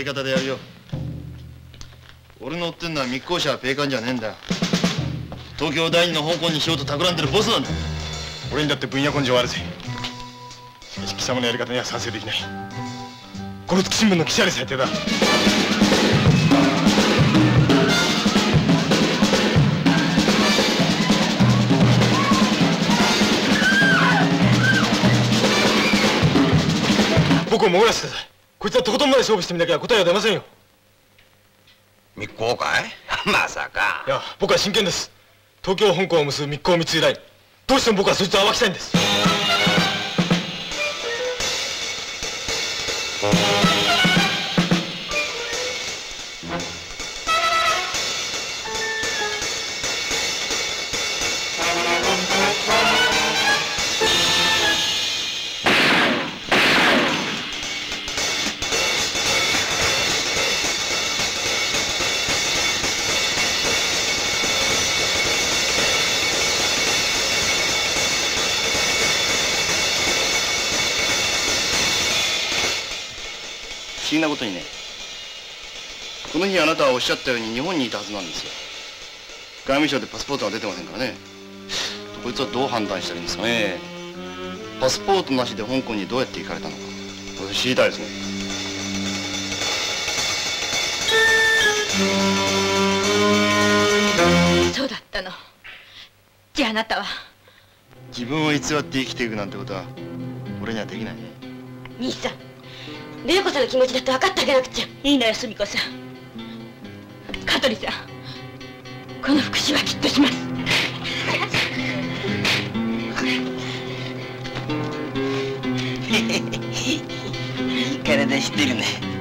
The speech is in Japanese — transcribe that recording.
方でやるよ。俺の追ってんのは密航者はペイカンじゃねえんだよ。東京第二の香港にしようと企んでるボスなんだ。 俺にだって分野根性はあるぜ。しかし貴様のやり方には賛成できない。この月新聞の記者で最低だ。僕を潜らせてください。こいつはとことんまで勝負してみなきゃ答えは出ませんよ。 密航かいまさか。 いや、僕は真剣です。東京香港を結ぶ密航密輸ライン、どうしても僕はそいつを暴きたいんです。 不思議なことにね、この日あなたはおっしゃったように日本にいたはずなんですよ。外務省でパスポートが出てませんからね。こいつはどう判断したらいいんですかね。パスポートなしで香港にどうやって行かれたのか、これ知りたいですね。 そうだったの。じゃああなたは自分を偽って生きていくなんてことは俺にはできないね。 兄さん、玲子さんの気持ちだって分かってあげなくちゃ。いいのよ、澄子さん。香取さん、この復讐はきっとします。 いい体してるね。